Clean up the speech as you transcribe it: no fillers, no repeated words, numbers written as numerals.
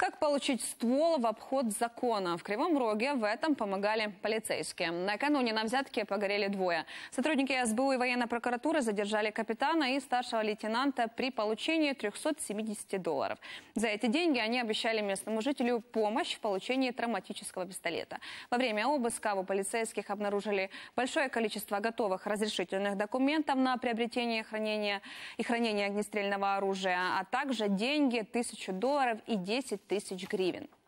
Как получить ствол в обход закона? В Кривом Роге в этом помогали полицейские. Накануне на взятке погорели двое. Сотрудники СБУ и военной прокуратуры задержали капитана и старшего лейтенанта при получении $370. За эти деньги они обещали местному жителю помощь в получении травматического пистолета. Во время обыска у полицейских обнаружили большое количество готовых разрешительных документов на приобретение и хранение огнестрельного оружия, а также деньги $1000 и 10 000 гривен.